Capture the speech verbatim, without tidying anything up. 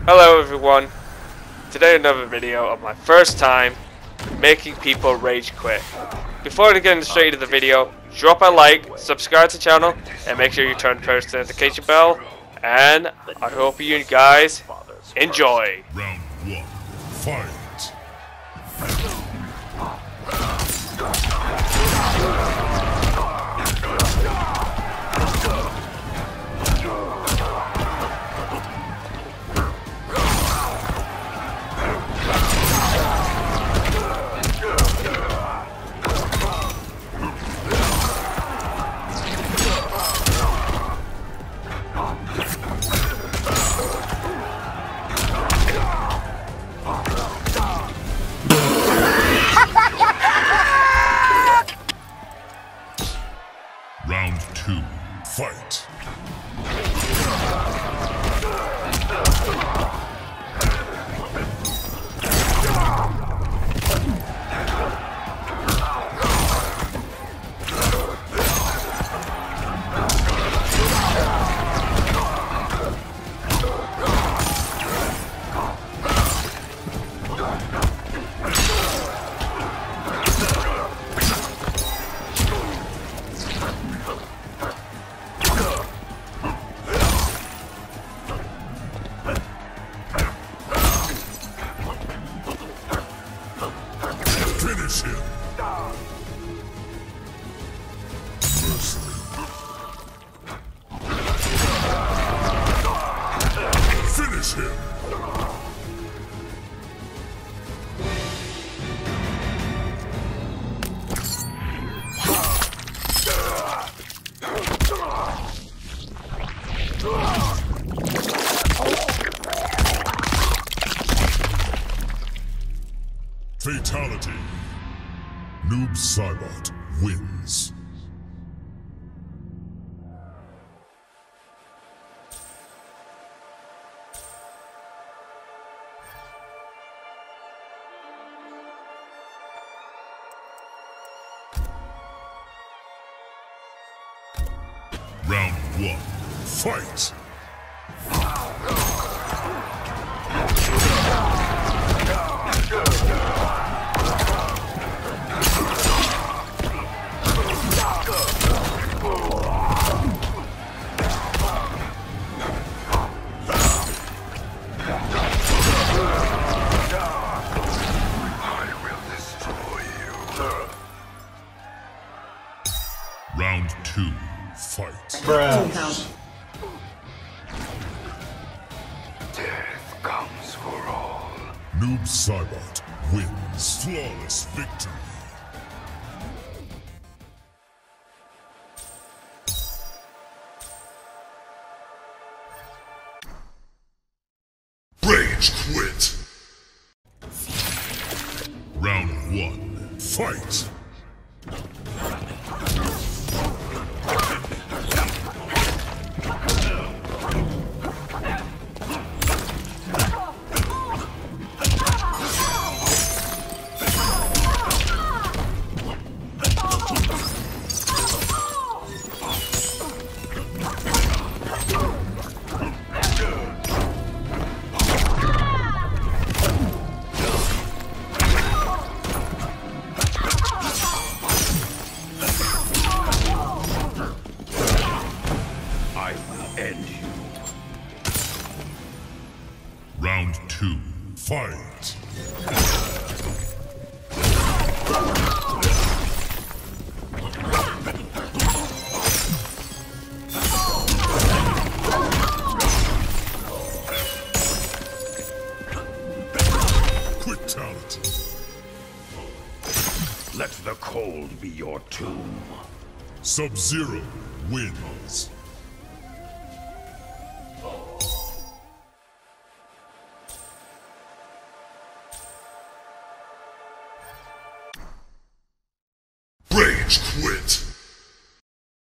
Hello everyone, today another video of my first time making people rage quit. Before we get straight into the video, drop a like, subscribe to the channel, and make sure you turn the post notification bell, and I hope you guys enjoy. Round one, fight! Round two, fight! Finish him! Mercy. Finish him! Fatality. Noob Saibot wins. Round one, fight! Round two, fight. Bruh. Death comes for all. Noob Saibot wins. Flawless victory. Rage quit. Round one, fight. End you. Round two, fight. Quitality. Let the cold be your tomb. Sub-Zero wins. Rage quit.